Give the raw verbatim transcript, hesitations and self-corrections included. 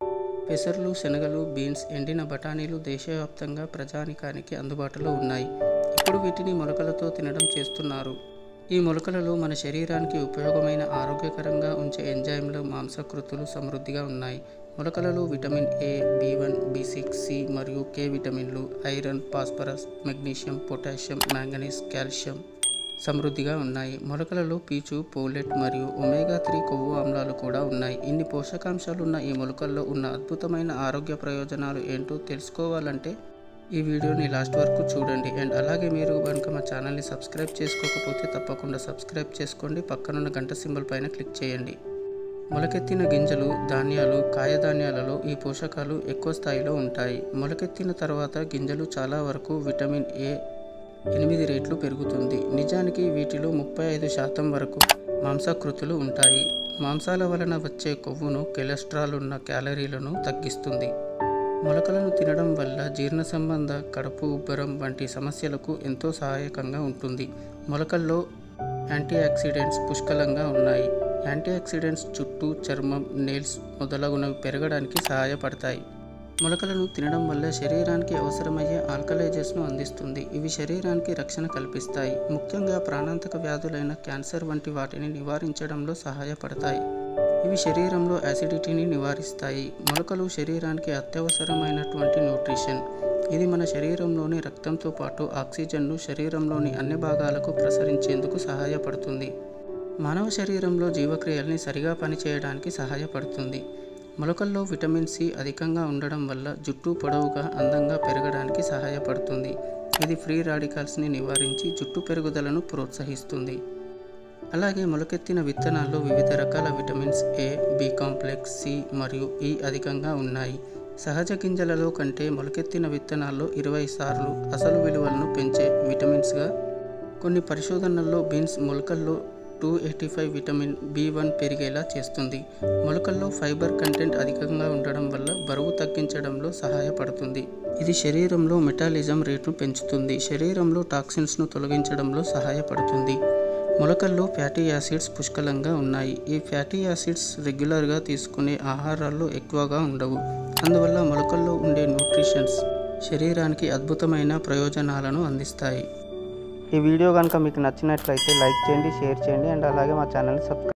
పెసర్లు, శనగలు, బీన్స్, ఎండిన బఠానీలు దేశవ్యాప్తంగా ప్రజానికానికి అందుబాటులో ఉన్నాయి. ఇప్పుడు వీటిని మొలకలతో తినడం చేస్తున్నారు. ఈ మొలకలలో మన శరీరానికి ఉపయోగమైన ఆరోగ్యకరంగా ఉంచే ఎంజైమ్లు, మాంసకృతులు సమృద్ధిగా ఉన్నాయి. మొలకలలో vitamin A, B one, B six, C మరియు కే విటమిన్లు, iron, phosphorus, magnesium, potassium, manganese, calcium సమృద్ధిగా ఉన్నాయి. మొలకలలో పీచు, పోలెట్ మరియు ఒమేగా త్రీ కొవ్వు ఆమ్లాలు కూడా ఉన్నాయి. ఇన్ని పోషకాంశాలున్న ఈ మొలకల్లో ఉన్న అద్భుతమైన ఆరోగ్య ప్రయోజనాలు ఏంటో తెలుసుకోవాలంటే ఈ వీడియోని లాస్ట్ వరకు చూడండి. అండ్ అలాగే మీరు కనుక మా ఛానల్ని సబ్స్క్రైబ్ చేసుకోకపోతే తప్పకుండా సబ్స్క్రైబ్ చేసుకోండి. పక్కనున్న గంట సింబల్ పైన క్లిక్ చేయండి. మొలకెత్తిన గింజలు, ధాన్యాలు, కాయధాన్యాలలో ఈ పోషకాలు ఎక్కువ స్థాయిలో ఉంటాయి. మొలకెత్తిన తర్వాత గింజలు చాలా వరకు విటమిన్ ఏ ఎనిమిది రెట్లు పెరుగుతుంది. నిజానికి వీటిలో ముప్పై ఐదు శాతం వరకు మాంసకృతులు ఉంటాయి. మాంసాల వలన వచ్చే కొవ్వును, కొలెస్ట్రాల్ ఉన్న క్యాలరీలను తగ్గిస్తుంది. మొలకలను తినడం వల్ల జీర్ణ సంబంధ, కడుపు ఉబ్బరం వంటి సమస్యలకు ఎంతో సహాయకంగా ఉంటుంది. మొలకల్లో యాంటీ ఆక్సిడెంట్స్ పుష్కలంగా ఉన్నాయి. యాంటీ ఆక్సిడెంట్స్ జుట్టు, చర్మం, నెయిల్స్ మొదలగునవి పెరగడానికి సహాయపడతాయి. మొలకలను తినడం వల్ల శరీరానికి అవసరమయ్యే ఆల్కలైజెస్ను అందిస్తుంది. ఇవి శరీరానికి రక్షణ కల్పిస్తాయి. ముఖ్యంగా ప్రాణాంతక వ్యాధులైన క్యాన్సర్ వంటి వాటిని నివారించడంలో సహాయపడతాయి. ఇవి శరీరంలో యాసిడిటీని నివారిస్తాయి. మొలకలు శరీరానికి అత్యవసరమైనటువంటి న్యూట్రిషన్. ఇది మన శరీరంలోని రక్తంతో పాటు ఆక్సిజన్ను శరీరంలోని అన్ని భాగాలకు ప్రసరించేందుకు సహాయపడుతుంది. మానవ శరీరంలో జీవక్రియల్ని సరిగా పనిచేయడానికి సహాయపడుతుంది. మొలకల్లో విటమిన్ సి అధికంగా ఉండడం వల్ల జుట్టు పొడవుగా, అందంగా పెరగడానికి సహాయపడుతుంది. ఇది ఫ్రీ రాడికల్స్ని నివారించి జుట్టు పెరుగుదలను ప్రోత్సహిస్తుంది. అలాగే మొలకెత్తిన విత్తనాల్లో వివిధ రకాల vitamins A, B complex, C మరియు ఈ అధికంగా ఉన్నాయి. సహజ గింజలలో కంటే మొలకెత్తిన విత్తనాల్లో ఇరవై సార్లు అసలు విలువలను పెంచే విటమిన్స్గా కొన్ని పరిశోధనల్లో బీన్స్ మొలకల్లో two eighty five vitamin B one పెరిగేలా చేస్తుంది. మొలకల్లో ఫైబర్ కంటెంట్ అధికంగా ఉండడం వల్ల బరువు తగ్గించడంలో సహాయపడుతుంది. ఇది శరీరంలో మెటాలిజం రేటును పెంచుతుంది. శరీరంలో టాక్సిన్స్ను తొలగించడంలో సహాయపడుతుంది. మొలకల్లో ఫ్యాటీ యాసిడ్స్ పుష్కలంగా ఉన్నాయి. ఈ ఫ్యాటీ యాసిడ్స్ రెగ్యులర్గా తీసుకునే ఆహారాల్లో ఎక్కువగా ఉండవు. అందువల్ల మొలకల్లో ఉండే న్యూట్రిషన్స్ శరీరానికి అద్భుతమైన ప్రయోజనాలను అందిస్తాయి. ఈ వీడియో కనుక మీకు నచ్చినట్లయితే లైక్ చేయండి, షేర్ చేయండి అండ్ అలాగే మా ఛానల్ని సబ్స్క్రైబ్